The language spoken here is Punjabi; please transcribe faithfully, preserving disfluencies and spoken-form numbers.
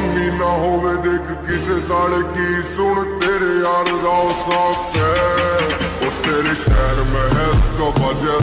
कमी ना होवे देख किसे साले की सुन तेरे यार दा साफ